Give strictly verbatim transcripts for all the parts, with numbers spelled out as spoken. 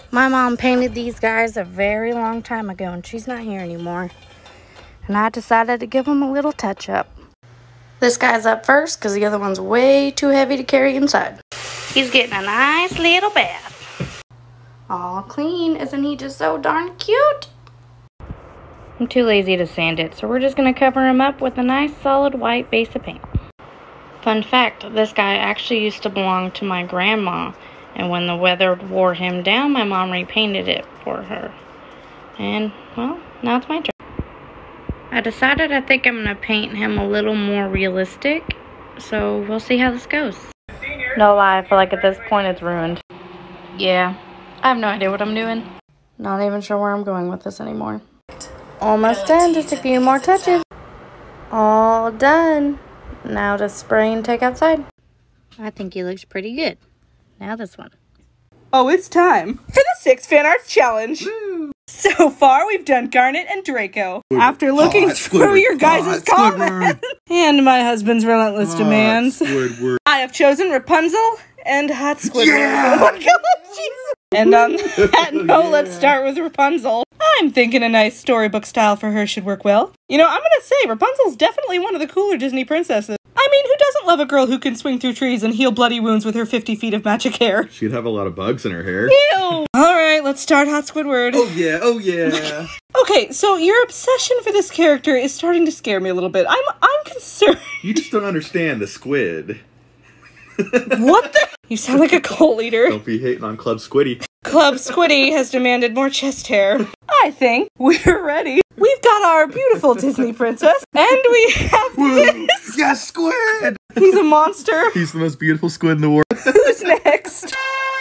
My mom painted these guys a very long time ago, and she's not here anymore. And I decided to give them a little touch-up. This guy's up first because the other one's way too heavy to carry inside. He's getting a nice little bath. All clean. Isn't he just so darn cute? I'm too lazy to sand it, so we're just going to cover him up with a nice solid white base of paint. Fun fact, this guy actually used to belong to my grandma. And when the weather wore him down, my mom repainted it for her. And, well, now it's my turn. I decided I think I'm going to paint him a little more realistic. So, we'll see how this goes. No lie, I feel like at this point it's ruined. Yeah, I have no idea what I'm doing. Not even sure where I'm going with this anymore. Almost done, just a few more touches. All done. Now to spray and take outside. I think he looks pretty good. Now this one. Oh, it's time for the six fan arts challenge. Woo. So far, we've done Garnet and Draco. After looking Hot through Squidward. your guys' Hot comments and my husband's relentless Hot demands, Squidward. I have chosen Rapunzel and Hot Squidward. Yeah. Oh my god, Jesus. And on that note, Yeah. let's start with Rapunzel. I'm thinking a nice storybook style for her should work well. You know, I'm gonna say Rapunzel's definitely one of the cooler Disney princesses. I mean, who doesn't love a girl who can swing through trees and heal bloody wounds with her fifty feet of magic hair? She'd have a lot of bugs in her hair. Ew! Alright, let's start Hot Squidward. Oh yeah, oh yeah. Okay, so your obsession for this character is starting to scare me a little bit. I'm I'm concerned. You just don't understand the squid. What the? You sound like a cult leader. Don't be hating on Club Squiddy. Club Squiddy has demanded more chest hair. I think we're ready. We've got our beautiful Disney princess, and we have Woo. this. Yes, squid! He's a monster. He's the most beautiful squid in the world. Who's next?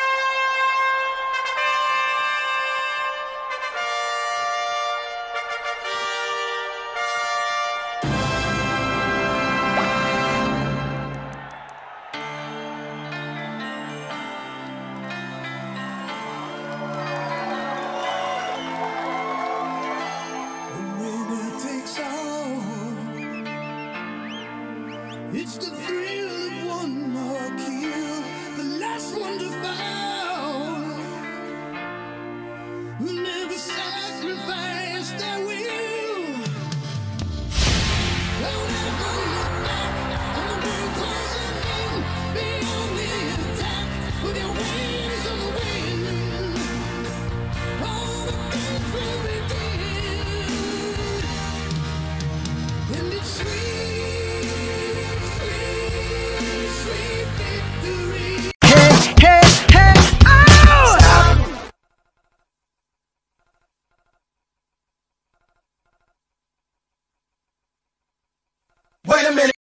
It's the thrill of one more kill, the last one to fall. Who never sacrifice their will. Don't ever look back on the world closing in. Be on the attack with your wings on the wind. All the things will be dead. And it's sweet. Wait a minute!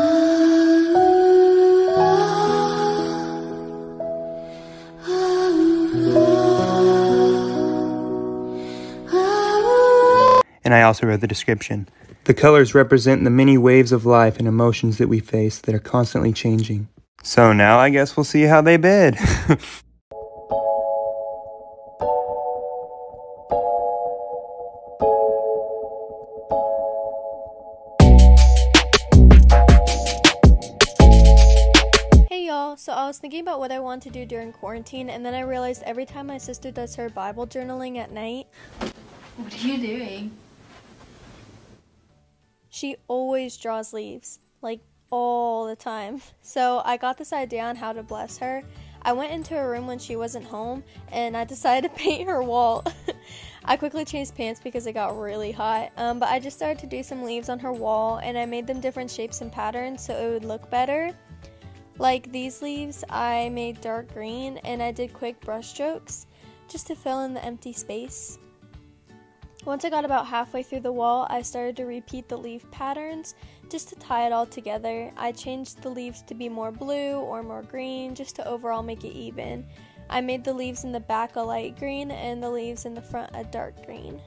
And I also wrote the description. The colors represent the many waves of life and emotions that we face that are constantly changing. So now I guess we'll see how they bid. So I was thinking about what I want to do during quarantine, and then I realized every time my sister does her Bible journaling at night... What are you doing? She always draws leaves, like all the time. So I got this idea on how to bless her. I went into her room when she wasn't home, and I decided to paint her wall. I quickly changed pants because it got really hot, um, but I just started to do some leaves on her wall, and I made them different shapes and patterns so it would look better. Like these leaves, I made dark green, and I did quick brush strokes just to fill in the empty space. Once I got about halfway through the wall, I started to repeat the leaf patterns just to tie it all together. I changed the leaves to be more blue or more green just to overall make it even. I made the leaves in the back a light green and the leaves in the front a dark green.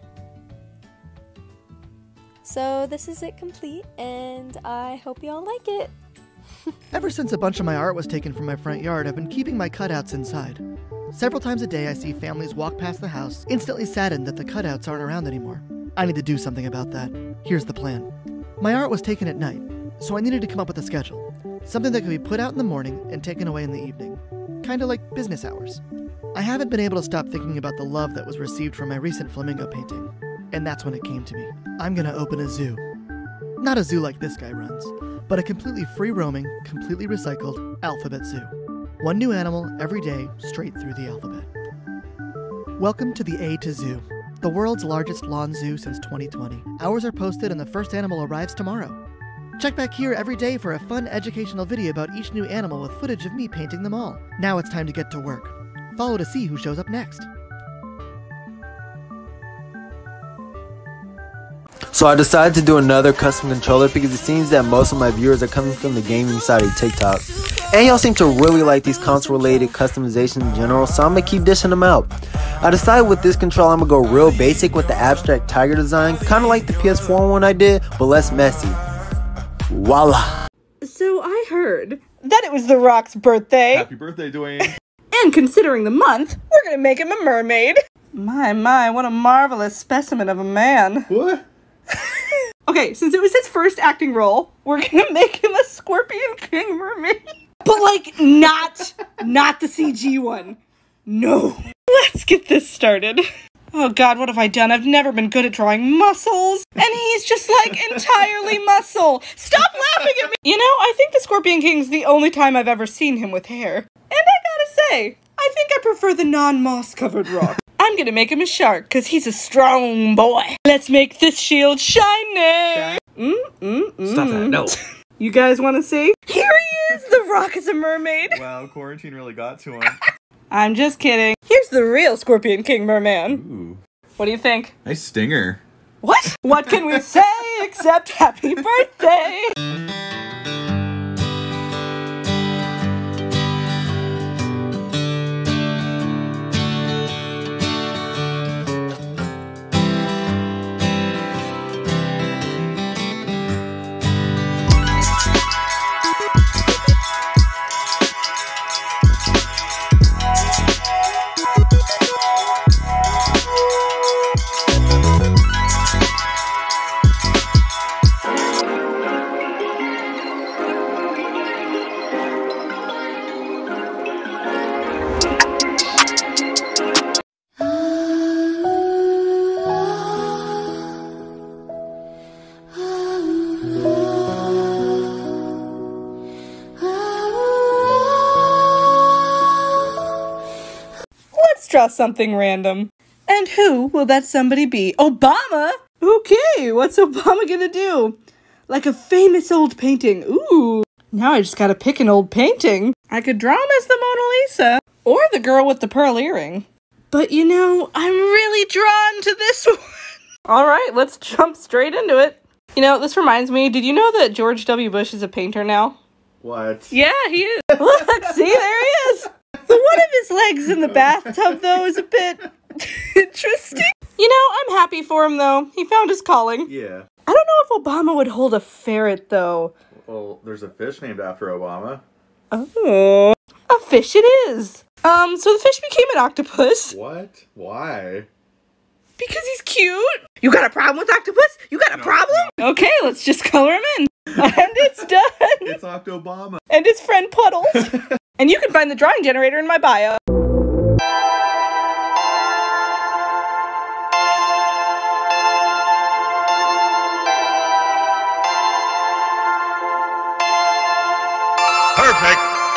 So this is it complete, and I hope you all like it. Ever since a bunch of my art was taken from my front yard, I've been keeping my cutouts inside. Several times a day I see families walk past the house, instantly saddened that the cutouts aren't around anymore. I need to do something about that. Here's the plan. My art was taken at night, so I needed to come up with a schedule. Something that could be put out in the morning and taken away in the evening. Kinda like business hours. I haven't been able to stop thinking about the love that was received from my recent flamingo painting. And that's when it came to me. I'm gonna open a zoo. Not a zoo like this guy runs, but a completely free-roaming, completely recycled alphabet zoo. One new animal every day, straight through the alphabet. Welcome to the A to Zoo, the world's largest lawn zoo since twenty twenty. Hours are posted and the first animal arrives tomorrow. Check back here every day for a fun educational video about each new animal with footage of me painting them all. Now it's time to get to work. Follow to see who shows up next. So I decided to do another custom controller because it seems that most of my viewers are coming from the gaming side of TikTok. And y'all seem to really like these console related customizations in general, so I'm gonna keep dishing them out. I decided with this controller I'm gonna go real basic with the abstract tiger design, kinda like the P S four one I did, but less messy. Voila! So I heard that it was The Rock's birthday. Happy birthday, Dwayne. And considering the month, we're gonna make him a mermaid. My, my, what a marvelous specimen of a man. What? Okay, since it was his first acting role, we're gonna make him a Scorpion King mermaid. But like, not, not the C G one. No. Let's get this started. Oh god, what have I done? I've never been good at drawing muscles. And he's just like entirely muscle. Stop laughing at me! You know, I think the Scorpion King's the only time I've ever seen him with hair. And I gotta say, I think I prefer the non-moss covered rock. I'm gonna make him a shark, cause he's a strong boy. Let's make this shield shiny! Mm, mm, mm. Stop that, no. You guys wanna see? Here he is! The Rock is a mermaid! Wow, quarantine really got to him. I'm just kidding. Here's the real Scorpion King merman. Ooh. What do you think? Nice stinger. What? What can we say except happy birthday? Draw something random. And who will that somebody be? Obama? Okay, what's Obama gonna do? Like a famous old painting. Ooh. Now I just gotta pick an old painting. I could draw him as the Mona Lisa. Or the girl with the pearl earring. But you know, I'm really drawn to this one. Alright, let's jump straight into it. You know, this reminds me, did you know that George W. Bush is a painter now? What? Yeah, he is. Look, see, there he is. The one of his legs in the bathtub, though, is a bit interesting. You know, I'm happy for him, though. He found his calling. Yeah. I don't know if Obama would hold a ferret, though. Well, there's a fish named after Obama. Oh. A fish it is. Um, so the fish became an octopus. What? Why? Because he's cute. You got a problem with octopus? You got a no, problem? No. Okay, let's just color him in. And it's done. It's Octobama. And his friend Puddles. And you can find the drawing generator in my bio. Perfect.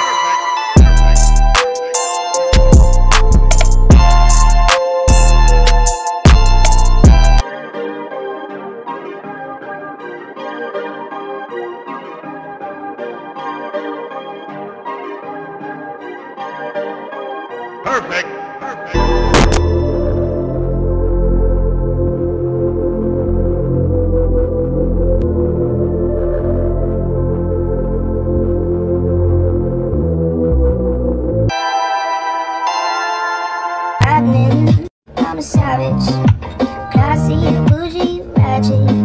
Perfect. Perfect. I'm a savage, classy, bougie, ratchet.